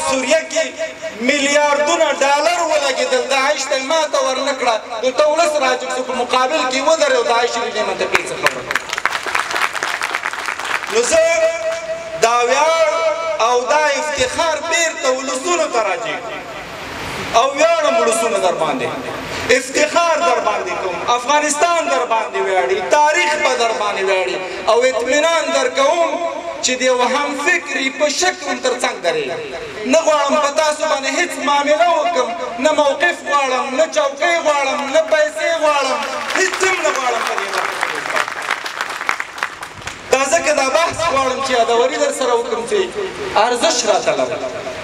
سوریه کې میلیارډونه ډالر ولګېدل داعش ته یې ماته ورنه کړه دلته ولس راجګ شو په مقابل کې ودرېد داعش دې منطقې څه خبره نو زه دا ویاړ او دا افتخار بیرته ولسونو ته راجګ او ویاړم ولسونه در باندې افتخار در باندې کوم افغانستان در باندې ویاړي تاریخ به در باندې ویاړي او اطمینان در کوم چې د یو هم فکري په شکل تر څنګ درې نه غواړم په تاسو باندې هیڅ معامله وکړم نه موقف غواړم نه چوکۍ غواړم نه پیسې غواړم هیڅ هم نه غواړم په دې دا ځکه دا بحث غواړم چې یادوري در سره وکړم چې ارزش راته لري